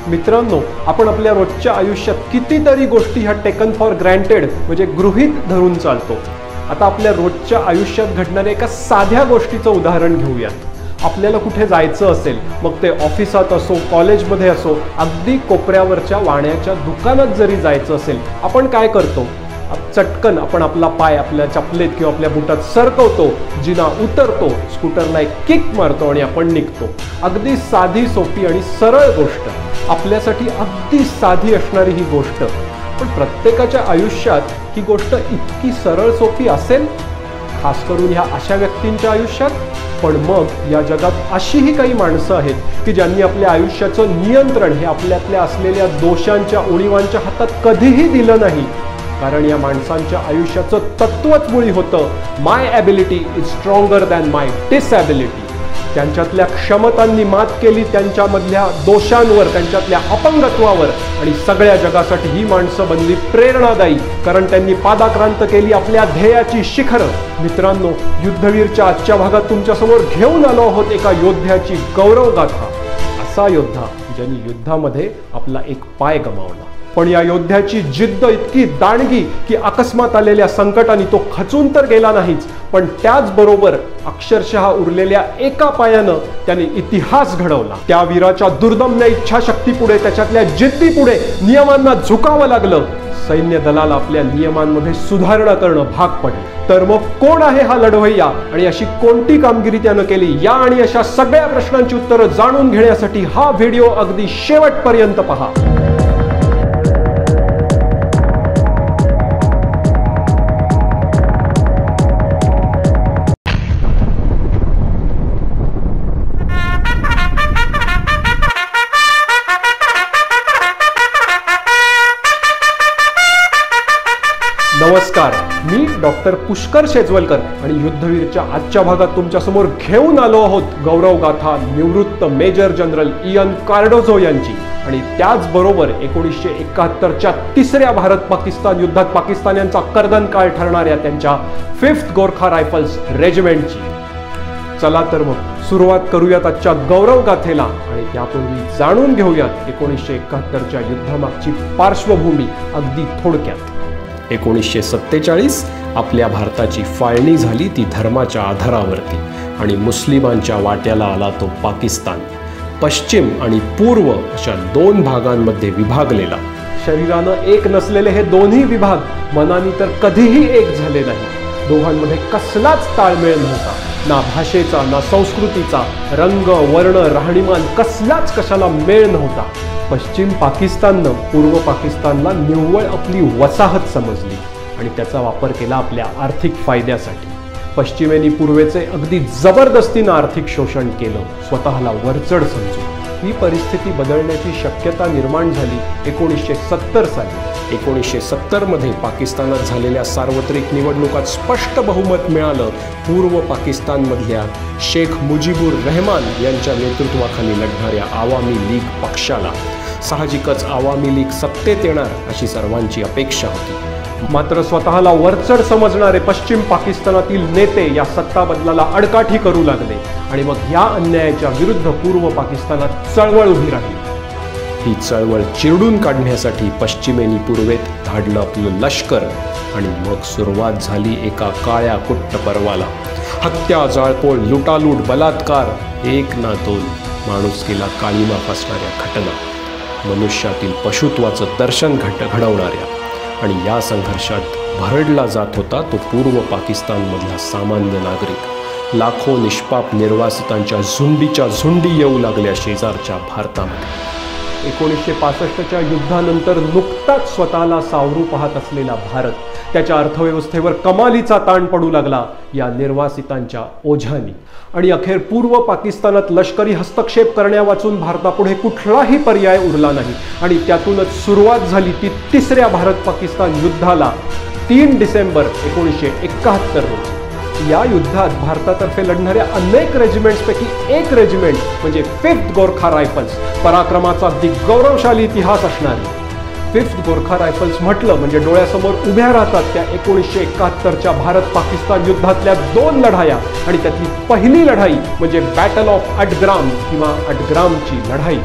मित्रांनो, आपण आपल्या रोजच्या आयुष्यात कितीतरी गोष्टी ह्या टेकन फॉर ग्रँटेड म्हणजे गृहीत धरून चालतो। आता आपल्या रोजच्या आयुष्यात घडणाऱ्या एका साध्या गोष्टीचं उदाहरण घेऊयात। आपल्याला कुठे जायचं असेल, मग ते ऑफिसात असो, कॉलेजमध्ये असो, अगदी कोपऱ्यावरच्या वाण्याच्या दुकानात जरी जायचं असेल, आपण काय करतो? चटकन आपण आपला पाय आपल्या चपलेत किंवा आपल्या बुटात सरकवतो, जिना उतरतो, स्कूटरला एक किक मारतो आणि आपण निघतो। अगदी साधी सोपी आणि सरळ गोष्ट, आपल्यासाठी अगदी साधी असणारी ही गोष्ट, पण प्रत्येकाच्या आयुष्यात ही गोष्ट इतकी सरळ सोपी असेल? खास करून ह्या अशा व्यक्तींच्या आयुष्यात। पण मग या जगात अशीही काही माणसं आहेत की ज्यांनी आपल्या आयुष्याचं नियंत्रण हे आपल्यातल्या असलेल्या दोषांच्या उणिवांच्या हातात कधीही दिलं नाही, कारण या माणसांच्या आयुष्याचं तत्वच मुळी होतं, my ability is stronger than my disability. त्यांच्यातल्या क्षमतांनी मात केली त्यांच्यामधल्या दोषांवर, त्यांच्यातल्या अपंगत्वावर, आणि सगळ्या जगासाठी ही माणसं बनली प्रेरणादायी, कारण त्यांनी पादाक्रांत केली आपल्या ध्येयाची शिखरं। मित्रांनो, युद्धवीरच्या आजच्या भागात तुमच्यासमोर घेऊन आलो आहोत एका योद्ध्याची गौरवगाथा। असा योद्धा ज्यांनी युद्धामध्ये आपला एक पाय गमावला, पण या योद्ध्याची जिद्द इतकी दांडगी की अकस्मात आलेल्या संकटांनी तो खचून तर गेला नाहीच, पण त्याचबरोबर अक्षरशः उरलेल्या एका पायानं त्याने इतिहास घडवला। त्या वीराच्या दुर्दम्य इच्छाशक्तीपुढे, त्याच्यातल्या जिद्दीपुढे नियमांना झुकावं लागलं। सैन्य दलाला आपल्या नियमांमध्ये सुधारणा करणं भाग पडलं। तर मग कोण आहे हा लढवय्या आणि अशी कोणती कामगिरी त्यानं केली? या आणि अशा सगळ्या प्रश्नांची उत्तरं जाणून घेण्यासाठी हा व्हिडिओ अगदी शेवटपर्यंत पहा। नमस्कार, मी डॉक्टर पुष्कर शेजवलकर आणि युद्धवीरच्या आजच्या भागात तुमच्यासमोर घेऊन आलो आहोत गौरवगाथा निवृत्त मेजर जनरल इयन कार्डोझो यांची, आणि त्याचबरोबर 1971च्या तिसऱ्या भारत पाकिस्तान युद्धात पाकिस्तान्यांचा कर्दनकाळ ठरणाऱ्या त्यांच्या 5th गोरखा रायफल्स रेजिमेंटची। चला तर मग सुरुवात करूयात आजच्या गौरवगाथेला, आणि त्यापूर्वी जाणून घेऊयात 1971च्या युद्धामागची पार्श्वभूमी अगदी थोडक्यात। 1947 आपल्या भारताची फाळणी झाली ती धर्माच्या आधारावरती, आणि मुस्लिमांच्या वाट्याला आला तो पाकिस्तान। पश्चिम आणि पूर्व अशा दोन भागांमध्ये विभागलेला। शरीरानं एक नसलेले हे दोन्ही विभाग मनाने तर कधीही एक झाले नाही। दोघांमध्ये कसलाच ताळमेळ नव्हता, ना भाषेचा, ना संस्कृतीचा, रंग, वर्ण, राहणीमान कसलाच कशाला मेळ नव्हता। पश्चिम पाकिस्ताननं पूर्व पाकिस्तानला निव्वळ आपली वसाहत समजली आणि त्याचा वापर केला आपल्या आर्थिक फायद्यासाठी। पश्चिमेने पूर्वेचे अगदी जबरदस्तीनं आर्थिक शोषण केलं, स्वतःला वरचढ समजून। ही परिस्थिती बदलण्याची शक्यता निर्माण झाली 1970 साली। 1970 मध्ये पाकिस्तानात झालेल्या सार्वत्रिक निवडणुकात स्पष्ट बहुमत मिळालं पूर्व पाकिस्तानमधल्या शेख मुजीबुर रहमान यांच्या नेतृत्वाखाली लढणाऱ्या आवामी लीग पक्षाला। साहजिकच आवामी लीग सत्तेत येणार अशी सर्वांची अपेक्षा होती, मात्र स्वतःला वरचढ समजणारे पश्चिम पाकिस्तानातील नेते या सत्ता बदलाला अडकाठी करू लागले, आणि मग या अन्यायाच्या विरुद्ध पूर्व पाकिस्तानात चळवळ उभी राहिली। ही चळवळ चिरडून काढण्यासाठी पश्चिमेनी पूर्वेत धाडलं आपलं लष्कर, आणि मग सुरुवात झाली एका काळ्या कुट्ट पर्वाला। हत्या, जाळपोळ, लुटालूट, बलात्कार, एक ना दोन, माणुसकीला काळीमा फासणाऱ्या घटना, मनुष्यातील पशुत्वाचं दर्शन घडवणाऱ्या, आणि या संघर्षात भरडला जात होता तो पूर्व पाकिस्तानमधला सामान्य नागरिक। लाखो निष्पाप निर्वासितांच्या झुंडीच्या झुंडी येऊ लागल्या शेजारच्या भारतामध्ये। 1965च्या युद्धानंतर नुकताच स्वतःला सावरू पाहत असलेला भारत, त्याच्या अर्थव्यवस्थेवर कमालीचा ताण पडू लागला या निर्वासितांच्या ओझ्यानी, आणि अखेर पूर्व पाकिस्तानात लष्करी हस्तक्षेप करण्यावाचून भारतापुढे कुठलाही पर्याय उरला नाही, आणि त्यातूनच सुरुवात झाली ती तिसऱ्या भारत पाकिस्तान युद्धाला 3 डिसेंबर 1971 रोजी। या युद्धात भारतातर्फे लढणाऱ्या अनेक रेजिमेंट्सपैकी एक रेजिमेंट म्हणजे 5th गोरखा रायफल्स, पराक्रमाचा दिग्गौरवशाली इतिहास असणारी 5th गोरखा रायफल्स म्हटलं म्हणजे डोळ्यासमोर उभ्या राहतात त्या 1971च्या भारत पाकिस्तान युद्धातल्या 2 लढाया, आणि त्यातली पहिली लढाई म्हणजे बॅटल ऑफ अटग्राम किंवा अटग्रामची लढाई।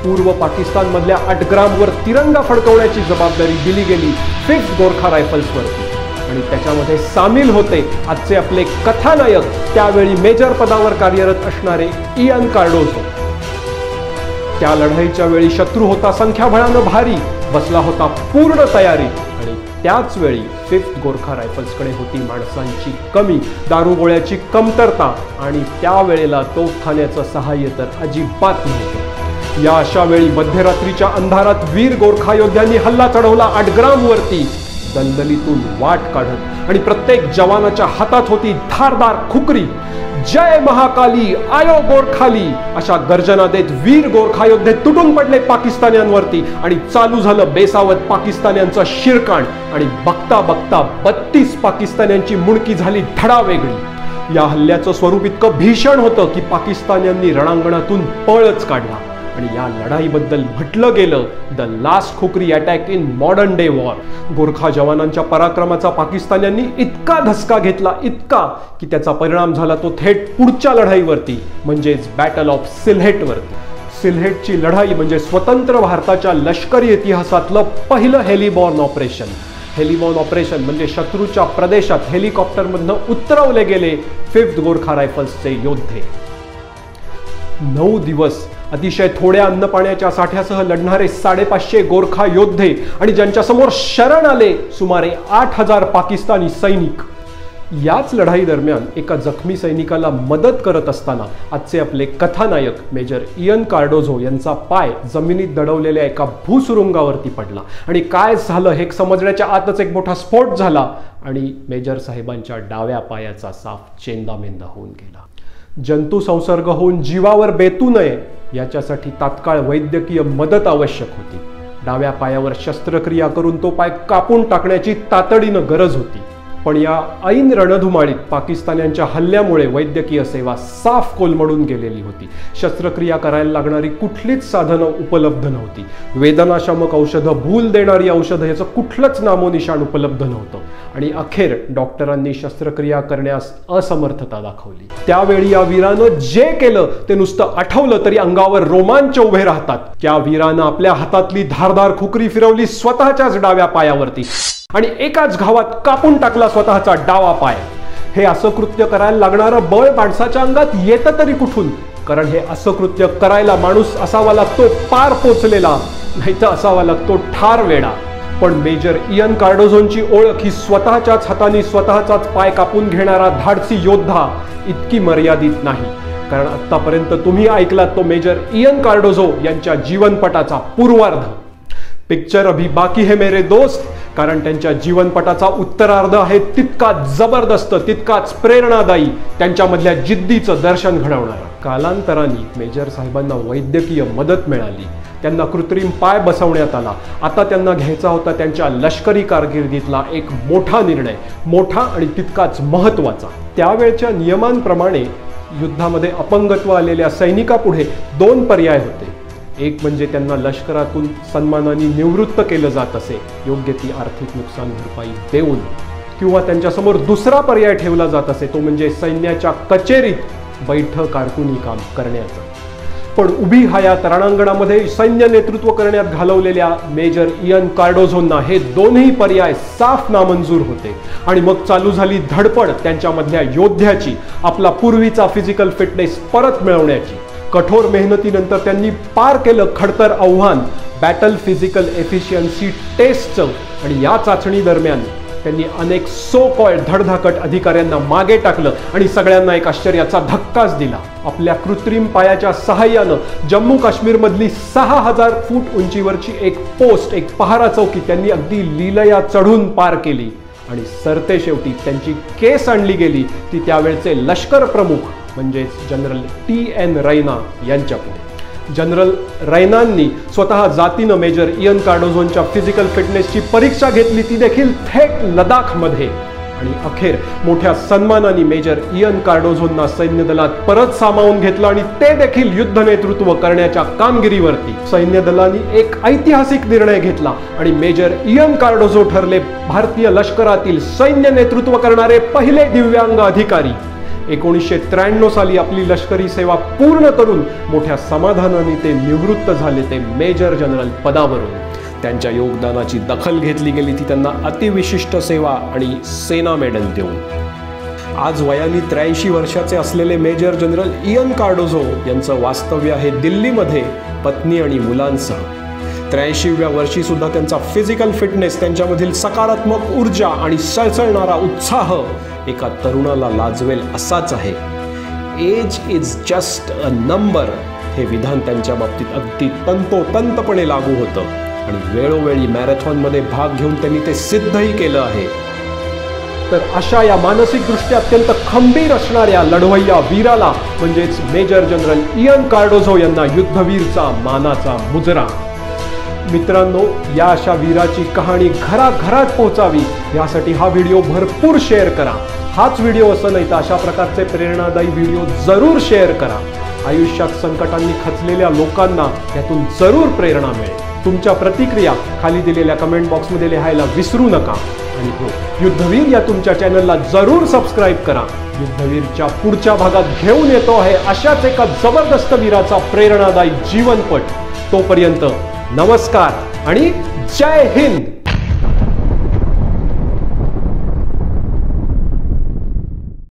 पूर्व पाकिस्तानमधल्या अटग्रामवर तिरंगा फडकवण्याची जबाबदारी दिली गेली 5th गोरखा रायफल्सवरती आणि त्याच्यामध्ये सामील होते आजचे आपले कथानायक, त्यावेळी मेजर पदावर कार्यरत असणारे इयन कार्डोझो. त्या लढाईच्या वेळी शत्रू होता संख्याबळानं भारी, बसला होता पूर्ण तयारी आणि त्याच वेळी 5th गोरखा रायफल्सकडे होती माणसांची कमी, दारुगोळ्याची कमतरता आणि त्यावेळेला तोफखान्याचं सहाय्य तर अजिबात नव्हतं. या अशा वेळी मध्यरात्रीच्या अंधारात वीर गोरखा योद्ध्यांनी हल्ला चढवला अटग्रामवरती. दलदलीतून वाट काढत आणि प्रत्येक जवानाच्या हातात होती धारदार खुकरी. जय महाकाली, आयो गोरखाली अशा गर्जना देत वीर गोरखा योद्धे तुटून पडले पाकिस्तान्यांवरती आणि चालू झालं बेसावत पाकिस्तान्यांचं शिरकाण. आणि बघता बघता 32 पाकिस्तान्यांची मुंडकी झाली धडावेगळी. या हल्ल्याचं स्वरूप इतकं भीषण होतं की पाकिस्तान्यांनी रणांगणातून पळच काढला आणि या लढाईबद्दल म्हटलं गेलं the last khukri attack in modern day war. Gorkha जवानांच्या पराक्रमाचा पाकिस्तान्यांनी इतका धसका घेतला, इतका की त्याचा परिणाम झाला तो थेट पुढच्या लढाईवरती, म्हणजेच बॅटल ऑफ सिल्हेटवरती. सिल्हेटची लढाई म्हणजे स्वतंत्र भारताच्या लष्करी इतिहासातलं पहिलं हेलिबॉर्न ऑपरेशन. हेलिबॉर्न ऑपरेशन म्हणजे शत्रूच्या प्रदेशात हेलिकॉप्टरमधनं उतरवले गेले 5th गोरखा रायफल्सचे योद्धे. 9 दिवस अतिशय थोड्या अन्न पाण्याच्या साठ्यासह लढणारे 550 गोरखा योद्धे आणि ज्यांच्यासमोर शरण आले सुमारे 8000 पाकिस्तानी सैनिक. याच लढाई दरम्यान एका जखमी सैनिकाला मदत करत असताना आजचे आपले कथानायक मेजर इयन कार्डोझो यांचा पाय जमिनीत दडवलेल्या एका भूसुरुंगावरती पडला आणि काय झालं हे समजण्याच्या आतच एक मोठा स्फोट झाला आणि मेजर साहेबांच्या डाव्या पायाचा साफ चेंदामेंदा होऊन गेला. जंतू संसर्ग होऊन जीवावर बेतू नये याच्यासाठी तात्काळ वैद्यकीय मदत आवश्यक होती. डाव्या पायावर शस्त्रक्रिया करून तो पाय कापून टाकण्याची तातडीनं गरज होती. पण या ऐन रणधुमाळीत पाकिस्तान्यांच्या हल्ल्यामुळे वैद्यकीय सेवा साफ कोलमडून गेलेली होती. शस्त्रक्रिया करायला लागणारी कुठलीच साधनं उपलब्ध नव्हती. वेदनाशामक औषधं, भूल देणारी औषधं याचं कुठलंच नामोनिशाण उपलब्ध नव्हतं आणि अखेर डॉक्टरांनी शस्त्रक्रिया करण्यास असमर्थता दाखवली. त्यावेळी या वीरानं जे केलं ते नुसतं आठवलं तरी अंगावर रोमांच उभे राहतात. त्या वीरानं आपल्या हातातली धारदार खुकरी फिरवली स्वतःच्याच डाव्या पायावरती आणि एकाच घावात कापून टाकला स्वतःचा डावा पाय. हे असं कृत्य करायला लागणारं बळ माणसाच्या अंगात येतं तरी कुठून? कारण हे असं कृत्य करायला माणूस असावा लागतो पार पोचलेला, नाही तर असावा लागतो ठार वेडा. पण मेजर इयन कार्डोझोंची ओळख ही स्वतःच्याच हाताने स्वतःचाच पाय कापून घेणारा धाडसी योद्धा इतकी मर्यादित नाही. कारण आतापर्यंत तुम्ही ऐकलात तो मेजर इयन कार्डोझो यांच्या जीवनपटाचा पूर्वार्ध. पिक्चर अभी बाकी है मेरे दोस्त, कारण त्यांच्या जीवनपटाचा उत्तरार्ध आहे तितकाच जबरदस्त, तितकाच प्रेरणादायी, त्यांच्यामधल्या जिद्दीचं दर्शन घडवणारा. कालांतराने मेजर साहेबांना वैद्यकीय मदत मिळाली, त्यांना कृत्रिम पाय बसवण्यात आला. आता त्यांना घ्यायचा होता त्यांच्या लष्करी कारकिर्दीतला एक मोठा निर्णय, मोठा आणि तितकाच महत्त्वाचा. त्यावेळच्या नियमांप्रमाणे युद्धामध्ये अपंगत्व आलेल्या सैनिकापुढे 2 पर्याय होते. एक म्हणजे त्यांना लष्करातून सन्मानाने निवृत्त केलं जात असे योग्य ती आर्थिक नुकसान भरपाई देऊन, किंवा त्यांच्यासमोर दुसरा पर्याय ठेवला जात असे तो म्हणजे सैन्याच्या कचेरीत बैठ कारकुनी काम करण्याचं. पण उभी हयात रणांगणामध्ये सैन्य नेतृत्व करण्यात घालवलेल्या मेजर इयन कार्डोझोंना हे दोन्ही पर्याय साफ नामंजूर होते आणि मग चालू झाली धडपड त्यांच्यामधल्या योद्ध्याची, आपला पूर्वीचा फिजिकल फिटनेस परत मिळवण्याची. कठोर मेहनतीनंतर त्यांनी पार केलं खडतर आव्हान, बॅटल फिजिकल एफिशियन्सी टेस्टचं. आणि या चाचणी दरम्यान त्यांनी अनेक सो कॉल्ड धडधाकट अधिकाऱ्यांना मागे टाकलं आणि सगळ्यांना एक आश्चर्याचा धक्काच दिला. आपल्या कृत्रिम पायाच्या सहाय्यानं जम्मू काश्मीरमधली 6000 फूट उंचीवरची एक पोस्ट, एक पहारा चौकी त्यांनी अगदी लीलया चढून पार केली आणि सरते शेवटी त्यांची केस आणली गेली ती त्यावेळचे लष्कर प्रमुख म्हणजेच जनरल TN रैना यांच्यापुढे. जनरल रैनांनी स्वतः जातीनं मेजर इयन कार्डोझोंच्या फिजिकल फिटनेसची परीक्षा घेतली, ती देखील थेट लडाखमध्ये. आणि अखेर मोठ्या सन्मानाने मेजर इयन कार्डोझोंना सैन्य दलात परत सामावून घेतलं आणि ते देखील युद्ध नेतृत्व करण्याच्या कामगिरीवरती. सैन्य दलाने एक ऐतिहासिक निर्णय घेतला आणि मेजर इयन कार्डोझो ठरले भारतीय लष्करातील सैन्य नेतृत्व करणारे पहिले दिव्यांग अधिकारी. 1993 साली आपली लष्करी सेवा पूर्ण करून मोठ्या समाधानाने ते निवृत्त झाले, ते मेजर जनरल पदावरून. त्यांच्या योगदानाची दखल घेतली गेली ती त्यांना अतिविशिष्ट सेवा आणि सेना मेडल देऊन. आज वयाने 83 वर्षाचे असलेले मेजर जनरल इयन कार्डोझो यांचं वास्तव्य आहे दिल्लीमध्ये पत्नी आणि मुलांसह. 83व्या वर्षी सुद्धा त्यांचा फिजिकल फिटनेस, त्यांच्यामधील सकारात्मक ऊर्जा आणि सळसळणारा उत्साह एका तरुणाला लाजवेल असाच आहे. Age is just a number हे विधान त्यांच्या बाबतीत अगदी तंतोतंतपणे लागू होतं आणि वेळोवेळी मॅरेथॉनमध्ये भाग घेऊन त्यांनी ते सिद्धही केलं आहे. तर अशा या मानसिकदृष्ट्या अत्यंत खंबीर असणाऱ्या लढवय्या वीराला म्हणजेच मेजर जनरल इयन कार्डोझो यांना युद्धवीरचा मानाचा मुजरा. मित्रांनो, या अशा वीराची कहाणी घराघरात पोहोचावी यासाठी हा व्हिडिओ भरपूर शेअर करा. हाच व्हिडिओ असं नाही तर अशा प्रकारचे प्रेरणादायी व्हिडिओ जरूर शेअर करा. आयुष्यात संकटांनी खचलेल्या लोकांना यातून जरूर प्रेरणा मिळेल. तुमच्या प्रतिक्रिया खाली दिलेल्या कमेंट बॉक्समध्ये लिहायला विसरू नका. आणि हो, युद्धवीर या तुमच्या चॅनलला जरूर सबस्क्राईब करा. युद्धवीरच्या पुढच्या भागात घेऊन येतो आहे अशाच एका जबरदस्त वीराचा प्रेरणादायी जीवनपट. तोपर्यंत नमस्कार आणि जय हिंद.